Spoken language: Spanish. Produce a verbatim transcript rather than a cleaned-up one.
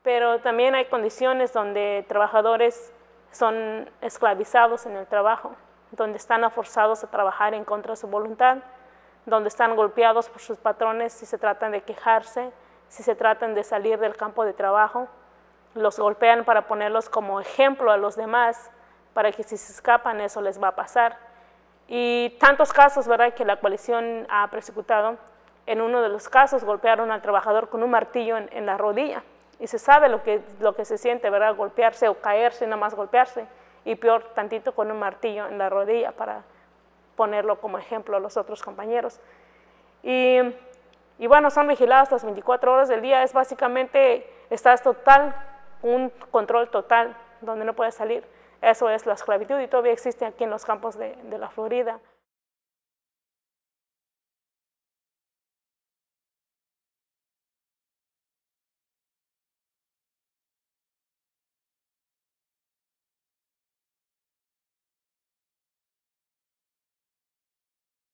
pero también hay condiciones donde trabajadores son esclavizados en el trabajo, donde están forzados a trabajar en contra de su voluntad, donde están golpeados por sus patrones si se tratan de quejarse, si se tratan de salir del campo de trabajo, los golpean para ponerlos como ejemplo a los demás, para que si se escapan eso les va a pasar. Y tantos casos, ¿verdad?, que la coalición ha persecutado. En uno de los casos golpearon al trabajador con un martillo en, en la rodilla, y se sabe lo que, lo que se siente, ¿verdad?, golpearse o caerse, nada más golpearse, y peor tantito con un martillo en la rodilla para ponerlo como ejemplo a los otros compañeros. Y, y bueno, son vigilados las veinticuatro horas del día, es básicamente, estás total, un control total, donde no puedes salir. Eso es la esclavitud y todavía existe aquí en los campos de, de la Florida.